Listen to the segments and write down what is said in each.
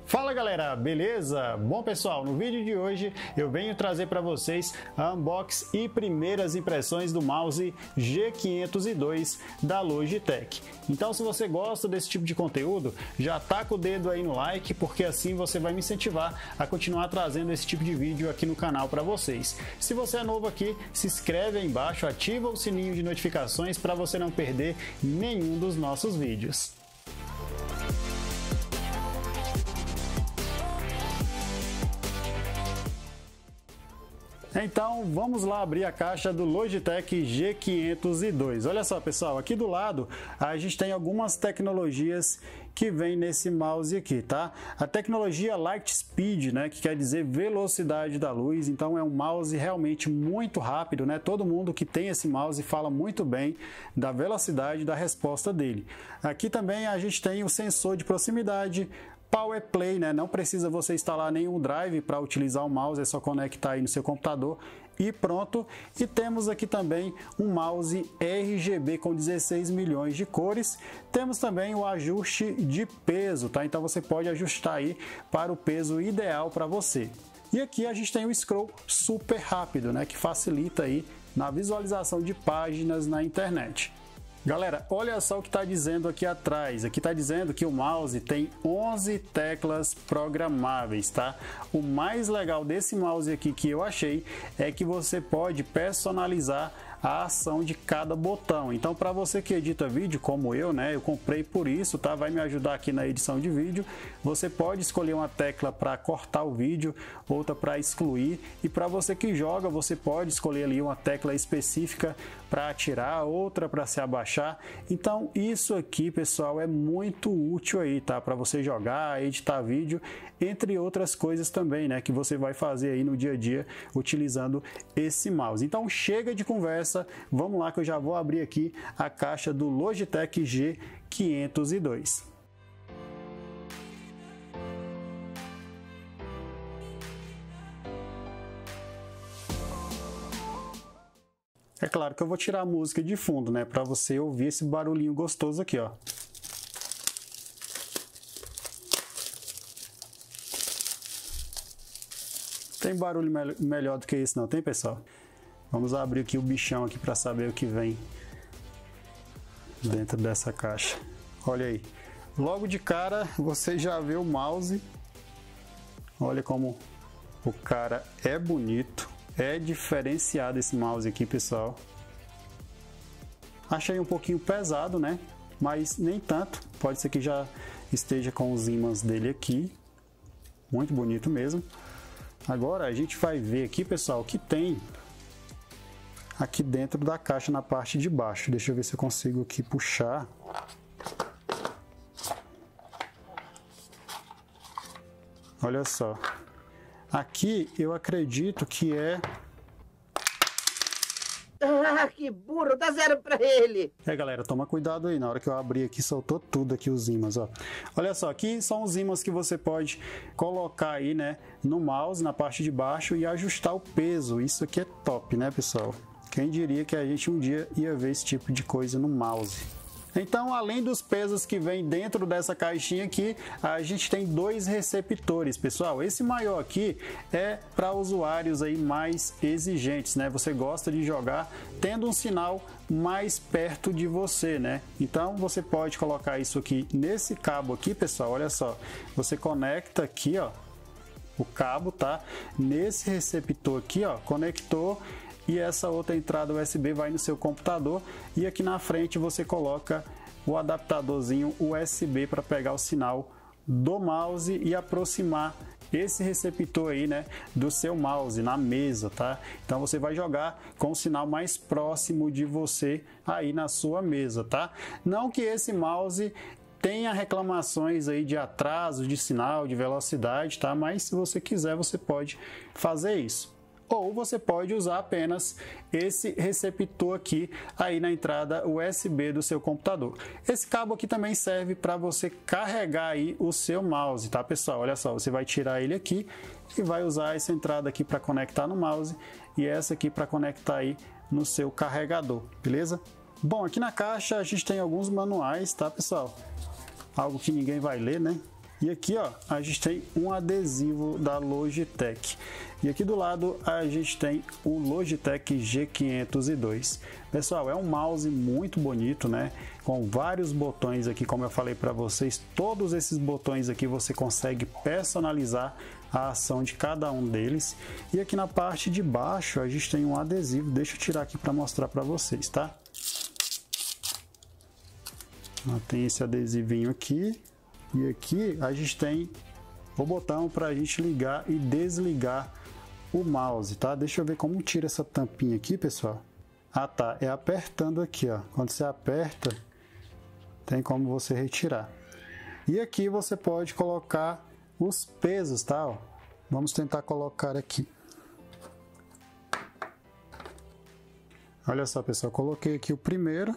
Fala galera, beleza? Bom pessoal, no vídeo de hoje eu venho trazer para vocês a unboxing e primeiras impressões do mouse G502 da Logitech. Então se você gosta desse tipo de conteúdo, já taca o dedo aí no like, porque assim você vai me incentivar a continuar trazendo esse tipo de vídeo aqui no canal para vocês. Se você é novo aqui, se inscreve aí embaixo, ativa o sininho de notificações para você não perder nenhum dos nossos vídeos. Então vamos lá abrir a caixa do Logitech G502. Olha só pessoal, aqui do lado a gente tem algumas tecnologias que vem nesse mouse aqui, tá? A tecnologia Light Speed, né, que quer dizer velocidade da luz. Então é um mouse realmente muito rápido, né? Todo mundo que tem esse mouse fala muito bem da velocidade da resposta dele. Aqui também a gente tem o sensor de proximidade, Power Play, né? Não precisa você instalar nenhum drive para utilizar o mouse, é só conectar aí no seu computador e pronto. E temos aqui também um mouse RGB com 16 milhões de cores. Temos também o ajuste de peso, tá? Então você pode ajustar aí para o peso ideal para você. E aqui a gente tem o scroll super rápido, né? Que facilita aí na visualização de páginas na internet. Galera, olha só o que está dizendo aqui atrás. Aqui está dizendo que o mouse tem 11 teclas programáveis, tá? O mais legal desse mouse aqui que eu achei é que você pode personalizar a ação de cada botão. Então, para você que edita vídeo como eu, né? Eu comprei por isso, tá? Vai me ajudar aqui na edição de vídeo. Você pode escolher uma tecla para cortar o vídeo, outra para excluir. E para você que joga, você pode escolher ali uma tecla específica para atirar, outra para se abaixar. Então, isso aqui, pessoal, é muito útil aí, tá? Para você jogar, editar vídeo, entre outras coisas também, né? Que você vai fazer aí no dia a dia utilizando esse mouse. Então, chega de conversa. Vamos lá que eu já vou abrir aqui a caixa do Logitech G502. É claro que eu vou tirar a música de fundo, né, para você ouvir esse barulhinho gostoso aqui, ó. Tem barulho melhor do que isso não, tem pessoal? Vamos abrir aqui o bichão aqui para saber o que vem dentro dessa caixa. Olha aí, logo de cara você já vê o mouse. Olha como o cara é bonito, é diferenciado esse mouse aqui, pessoal. Achei um pouquinho pesado, né? Mas nem tanto. Pode ser que já esteja com os ímãs dele aqui. Muito bonito mesmo. Agora a gente vai ver aqui, pessoal, que tem aqui dentro da caixa na parte de baixo. Deixa eu ver se eu consigo aqui puxar. Olha só. Aqui eu acredito que é... Ah, que burro! Dá 0 pra ele! Galera, toma cuidado aí. Na hora que eu abrir aqui, soltou tudo aqui os ímãs, ó. Olha só, aqui são os ímãs que você pode colocar aí, né, no mouse, na parte de baixo e ajustar o peso. Isso aqui é top, né, pessoal? Quem diria que a gente um dia ia ver esse tipo de coisa no mouse. Então, além dos pesos que vem dentro dessa caixinha aqui, a gente tem dois receptores, pessoal. Esse maior aqui é para usuários aí mais exigentes, né? Você gosta de jogar tendo um sinal mais perto de você, né? Então, você pode colocar isso aqui nesse cabo aqui, pessoal. Olha só, você conecta aqui, ó, o cabo, tá? Nesse receptor aqui, ó, conectou. E essa outra entrada USB vai no seu computador e aqui na frente você coloca o adaptadorzinho USB para pegar o sinal do mouse e aproximar esse receptor aí, né, do seu mouse na mesa, tá? Então você vai jogar com o sinal mais próximo de você aí na sua mesa, tá? Não que esse mouse tenha reclamações aí de atraso de sinal, de velocidade, tá? Mas se você quiser, você pode fazer isso. Ou você pode usar apenas esse receptor aqui aí na entrada USB do seu computador. Esse cabo aqui também serve para você carregar aí o seu mouse, tá pessoal? Olha só, você vai tirar ele aqui e vai usar essa entrada aqui para conectar no mouse e essa aqui para conectar aí no seu carregador, beleza? Bom, aqui na caixa a gente tem alguns manuais, tá pessoal? Algo que ninguém vai ler, né? E aqui, ó, a gente tem um adesivo da Logitech. E aqui do lado a gente tem o Logitech G502. Pessoal, é um mouse muito bonito, né? Com vários botões aqui, como eu falei para vocês. Todos esses botões aqui você consegue personalizar a ação de cada um deles. E aqui na parte de baixo a gente tem um adesivo. Deixa eu tirar aqui para mostrar para vocês, tá? Tem esse adesivinho aqui. E aqui a gente tem o botão para a gente ligar e desligar o mouse, tá? Deixa eu ver como tira essa tampinha aqui, pessoal. Ah, tá. É apertando aqui, ó. Quando você aperta, tem como você retirar. E aqui você pode colocar os pesos, tá? Ó, vamos tentar colocar aqui. Olha só, pessoal. Coloquei aqui o primeiro.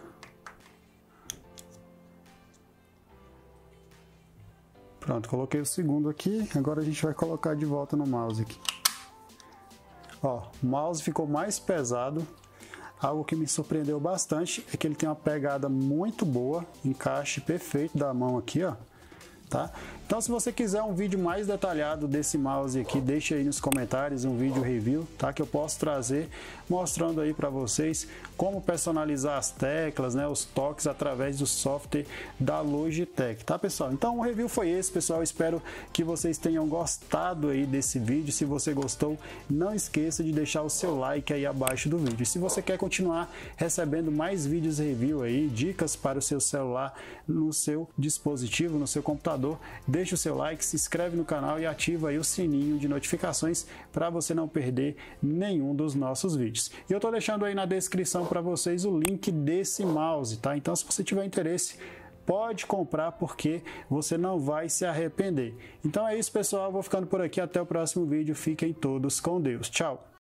Pronto, coloquei o segundo aqui, agora a gente vai colocar de volta no mouse aqui. Ó, o mouse ficou mais pesado. Algo que me surpreendeu bastante é que ele tem uma pegada muito boa, encaixe perfeito da mão aqui, ó. Tá? Então, se você quiser um vídeo mais detalhado desse mouse aqui, deixa aí nos comentários um vídeo review, tá? Que eu posso trazer mostrando aí para vocês como personalizar as teclas, né? Os toques através do software da Logitech, tá, pessoal? Então, o review foi esse, pessoal. Espero que vocês tenham gostado aí desse vídeo. Se você gostou, não esqueça de deixar o seu like aí abaixo do vídeo. E se você quer continuar recebendo mais vídeos review aí, dicas para o seu celular no seu dispositivo, no seu computador, deixa o seu like, se inscreve no canal e ativa aí o sininho de notificações para você não perder nenhum dos nossos vídeos. E eu estou deixando aí na descrição para vocês o link desse mouse, tá? Então, se você tiver interesse, pode comprar porque você não vai se arrepender. Então é isso, pessoal. Eu vou ficando por aqui. Até o próximo vídeo. Fiquem todos com Deus. Tchau!